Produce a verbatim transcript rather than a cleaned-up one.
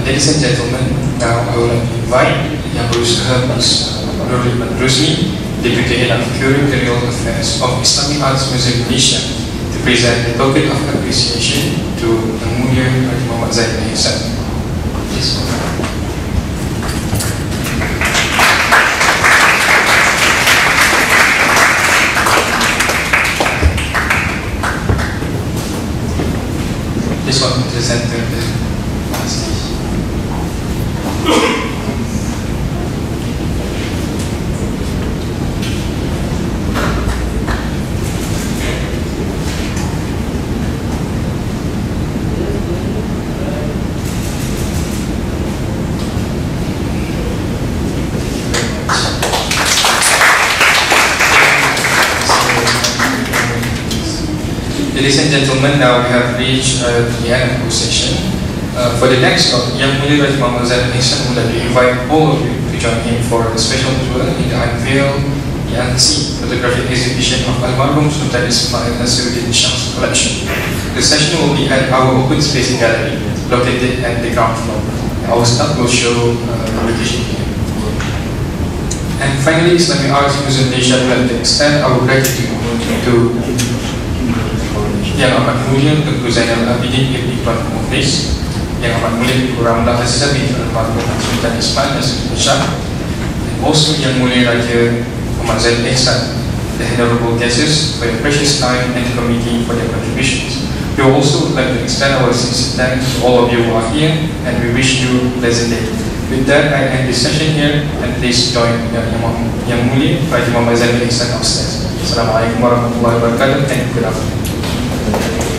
ladies and gentlemen, now I would like to invite Yang Berusaha Mas Nurul Iman Rusmi, Deputy Head of Curatorial Affairs of Islamic Arts Museum Indonesia, to present a token of appreciation to Yang Mulia Haji Muhammad Zaid Ihsan. Please. This one to the center of the stage. Ladies and gentlemen, now we have reached uh, the end of the session. Uh, for the next talk, Yang Mulia Haji Muhammad Zaid Ihsan would like to invite all of you to join him for a special tour in the Unveil Yang C photographic exhibition of Almarhum Sultan Ismail Nasruddin Shah's collection. The session will be at our open space gallery located at the ground floor. Our staff will show uh, the location here. And finally, Islamic Arts Museum Indonesia would like to extend our gratitude to Yang Amat Mulia Tengku Zainal Abidin Ibn Tuan Mukhlis, Yang Amat Mulia Tengku Ramlah Azizah bin Almarhum Sultan Ismail Nasruddin Shah, and also Yang Mulia Raja Muhammad Zaid Ihsan, the honorable guests, for your precious time, and the committee for their contributions. We would also like to extend our sincere thanks to all of you who are here, and we wish you a pleasant day. With that, I end this session here, and please join Yang Mulia Haji Muhammad Zaid Ihsan upstairs. Assalamualaikum warahmatullahi wabarakatuh, and good afternoon.